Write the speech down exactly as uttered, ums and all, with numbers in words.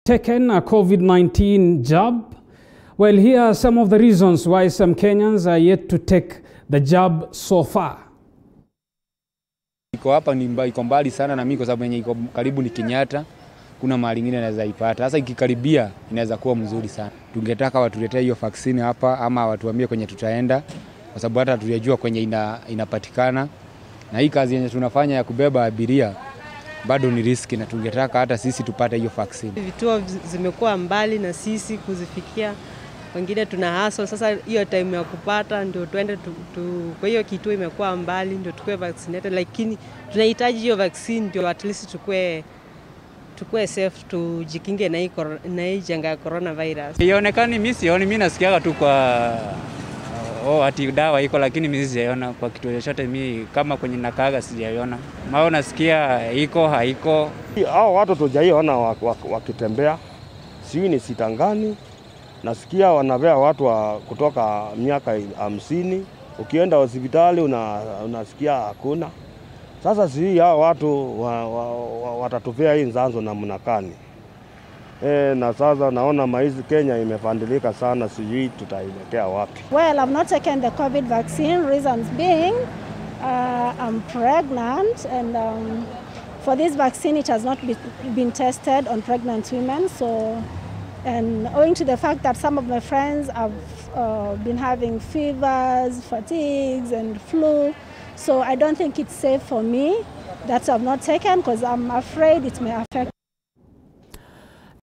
taken a COVID nineteen jab? Well, here are some of the reasons why some Kenyans are yet to take the jab so far. Iko hapa ni mbali, iko mbali sana na mimi kwa sababu yenye iko karibu ni Kenyatta. Kuna mahali nyingine naweza ipata. Sasa ikikaribia inaweza kuwa mzuri sana. Tungetaka watuletee hiyo vaccine hapa ama watuambie kwenye tutaenda kwa sababu hata tunajua kwenye ina, inapatikana. Na hii kazi yenye tunafanya ya kubeba abiria bado ni riski na tungetaka hata sisi tupate hiyo vaccine. Vituo zimekuwa mbali na sisi kuzifikia. Wengine tuna hustle sasa hiyo time ya kupata ndio tuende tu, tu, kwa hiyo kituo imekuwa mbali ndio tukue vaccinated, lakini tunahitaji hiyo vaccine ndio at least tukue tukue safe, tujikinge na hii na hii janga ya coronavirus. Ionekani mimi sioni, mimi nasikia tu kwa oh ati dawa iko, lakini mimi sijaona kwa kitu chochote. Mimi kama kwenye nakaga sijaiona. Mao nasikia iko haiko. Hao watu tujaiona wakitembea. Sijui ni sitangani. Nasikia wanavea watu wa kutoka miaka hamsini. Ukienda hospitali una, unasikia hakuna. Sasa sijui hao watu wa, wa, wa, watatupea hii nzanzo na mnakani. E, na sasa naona maizi Kenya imefandilika sana, sijui tutaelekea wapi. Well, I've not taken the COVID vaccine, reasons being uh, I'm pregnant, and um, for this vaccine it has not be, been tested on pregnant women. So, and owing to the fact that some of my friends have uh, been having fevers, fatigues and flu, so I don't think it's safe for me that I've not taken because I'm afraid it may affect